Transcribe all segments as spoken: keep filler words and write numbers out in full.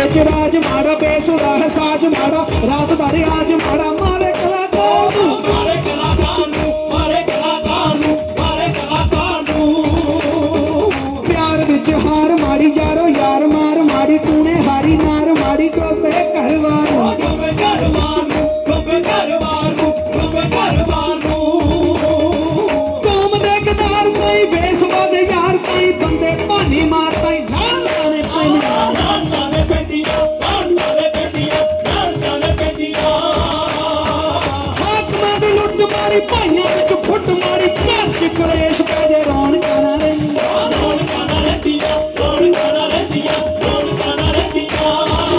विच राज माड़ा बेसुरा है साज माड़ा रात भर आज माड़ा मारे कलाकार नू मारे कलाकार नू मारे कलाकार नू मारे कलाकार नू प्यार विच हार माड़ी यारो यार मार माड़ी तूने हारी नार माड़ी गोबे घरवार गोबे घरवार नू गोबे घरवार नू गोबे घरवार नू काम दे कदार कोई बेसुरा दे यार कोई बंदे पानी मारता ही नाल ताने पैंदियां नाल ताने पैंदियां नाल ताने पैंदियां नाल ताने पैंदियां हाकमां दी लुੱਟ मारी भाइयां विच फुੱਟ मारी घर च कलेश पै जे रौनकां ना रहिंदियां रौनकां ना रहिंदियां रौनकां ना रहिंदियां रौनकां ना रहिंदियां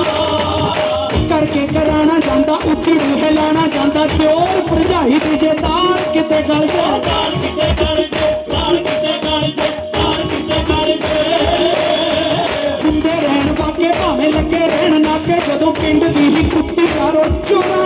करके कराना जांदा उछड़ू हिलाना जांदा प्योर भरजाई दी जे तार किते गल जाए तार किते गल जाए तार किते गल जाए तार किते गल जाए हुंदे रहण बाके भावें लगे रहण नाके जदों पिंड दी ही कुत्ती चारों चोरां